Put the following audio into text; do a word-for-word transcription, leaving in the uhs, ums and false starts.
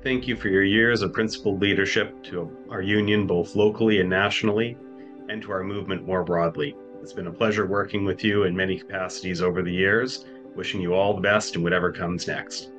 Thank you for your years of principled leadership to our union, both locally and nationally, and to our movement more broadly. It's been a pleasure working with you in many capacities over the years. Wishing you all the best in whatever comes next.